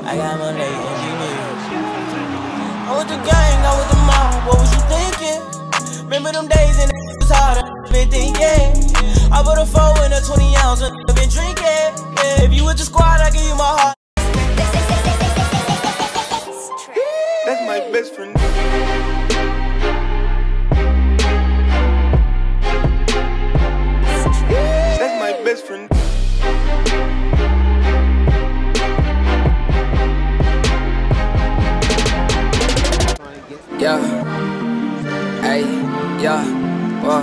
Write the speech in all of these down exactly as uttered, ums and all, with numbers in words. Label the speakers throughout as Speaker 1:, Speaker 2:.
Speaker 1: I got my late engineers. I with the gang, I with the mob, what was you thinking? Remember them days and it was hard, I've been thinking. I put a four in a twenty ounce, I've been drinking. Yeah, if you with the squad, I give you my heart.
Speaker 2: That's my best friend. That's my best friend.
Speaker 3: Yeah, hey, yeah, whoa.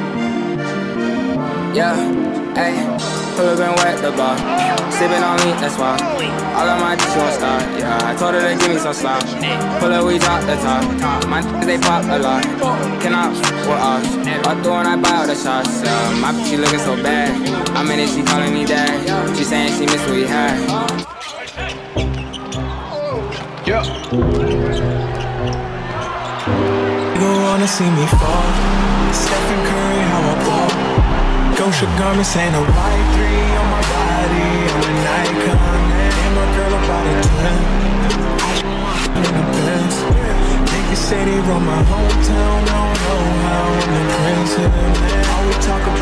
Speaker 3: Yeah, hey, pull up and wet the bar. Sippin' on me, that's why. All of my bitches won't stop. Yeah, I told her to give me some slop. Pull up, we drop the top. My niggas, they pop a lot. Can I with us? I throw and I buy all the shots. Yeah, my bitch, she looking so bad. I'm in it, she calling me dad. She saying she miss what we had.
Speaker 2: Yeah.
Speaker 4: You wanna see me fall? Stephen Curry, how I ball. Gosha garments ain't a white three on my body. I'm an icon, and my girl about a twin. I in the Benz. Niggas say they run my hometown. I don't know how I'm the prince of the man. All we talk about.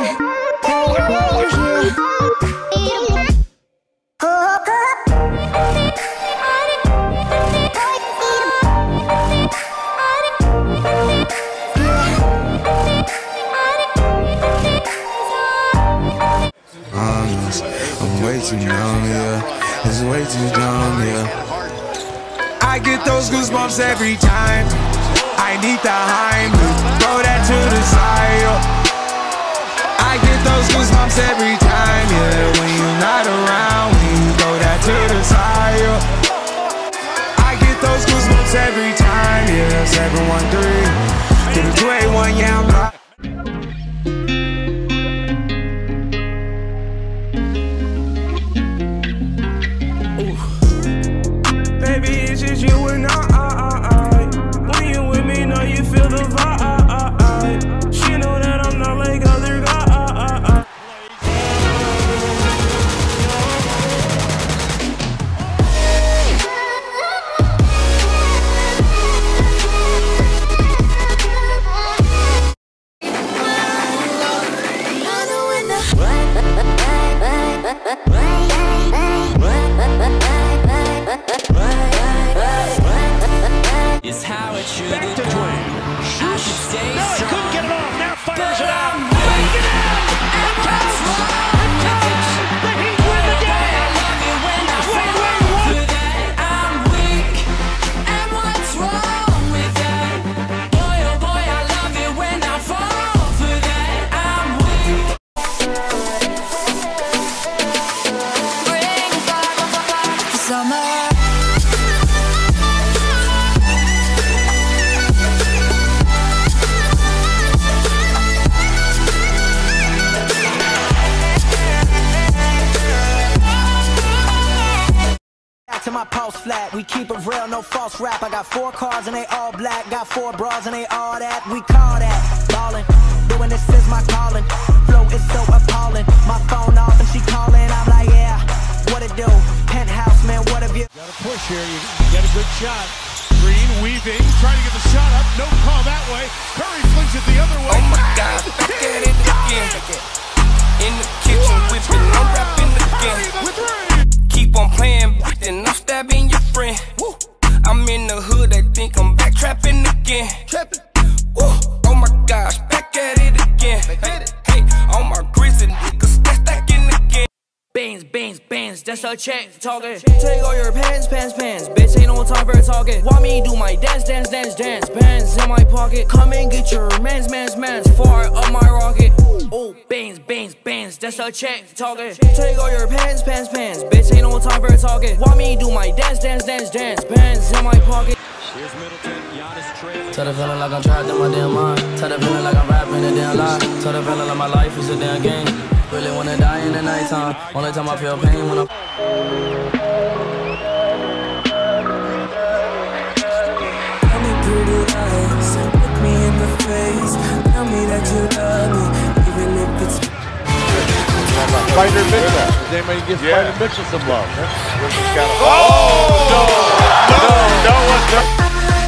Speaker 5: I'm way too young, yeah. It's way too dumb, yeah.
Speaker 4: I get those goosebumps every time. I need the Heimlich, throw that to the side. I get those goosebumps every time, yeah. When you're not around, when you throw that to the side. I get those goosebumps every time, yeah. seven one three, to the two eight one, yeah, I'm right.
Speaker 6: Baby, it's just you and I, I, I, I. When you with me, know you feel the vibe, I, I, I. She know that I'm not like other guys, I, I, I.
Speaker 1: It's how it should
Speaker 7: Back to Dwayne. Shoots. No, he couldn't get it off. Now fires it out. Break it out. And counts. And counts. The Heat win the game. Wait, wait, what?
Speaker 1: I'm weak. And what's wrong with that? Boy, oh boy, I love it when I fall for that. I'm weak. Bring back the summer.
Speaker 8: To my pulse flat, we keep it real, no false rap. I got four cars and they all black, got four bras and they all that. We call that ballin', doing this is my calling. Flow is so appalling, my phone off and she calling. I'm like, yeah, what it do? Penthouse, man, what have you?
Speaker 7: Got a push here, you get a good shot. Green weaving, trying to get the shot up, no call that way. Curry flings it the other way.
Speaker 3: Oh my God, back at it again. In the kitchen whipping, I'm rapping again. Keep on playing, then I'm stabbing your friend. Woo. I'm in the hood, they think I'm back trapping again. Trapping. Woo. Oh my gosh, back at it again. Hey, hey, on my grizzly niggas, that's stacking again.
Speaker 1: Bands, bands, bands, that's a check talking. Take all your pants, pants, pants. Bitch, ain't no time for talking. Want me do my dance, dance, dance, dance. Bands in my pocket. Come and get your mans, mans, mans. Fire up my rocket. Oh, bands, bands, bands, that's a check talking. Take all your pants, pants, pants. Bitch, ain't no time for talking. Want me do my dance, dance, dance, dance. Bands in my pocket.
Speaker 7: Here's Middleton, Giannis trailing.
Speaker 3: Tell the feeling like I'm trapped in my damn mind. Tell the feeling like I'm rapping a damn lie. Tell the feeling like my life is a damn game. Really wanna die in the nighttime. Only time I feel pain when I'm.
Speaker 1: Tell me pretty lies, look me in the face. Tell me that you love me, even if it's.
Speaker 9: Spider Mitchell. Does anybody give
Speaker 10: Yeah.
Speaker 9: Spider Mitchell some love?
Speaker 10: We're just gotta, oh, no, no, no, no, no.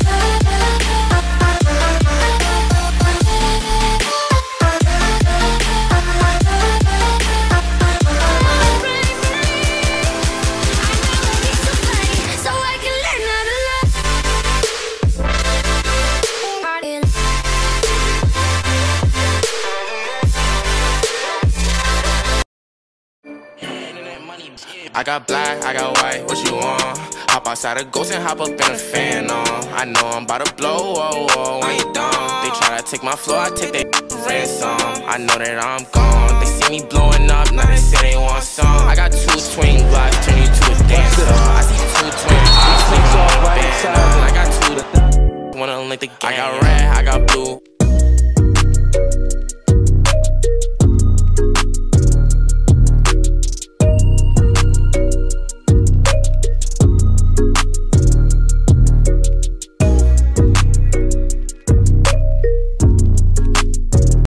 Speaker 11: I got black, I got white, what you want? Hop outside a ghost and hop up in a fan on. I know I'm about to blow, oh, oh, I ain't dumb. They try to take my floor, I take their ransom. I know that I'm gone, they see me blowing up, now they say they want some. I got two twin blocks, turn you to a dancer. I see two twin eyes, sleep on the band. I got two, wanna link the game. I got red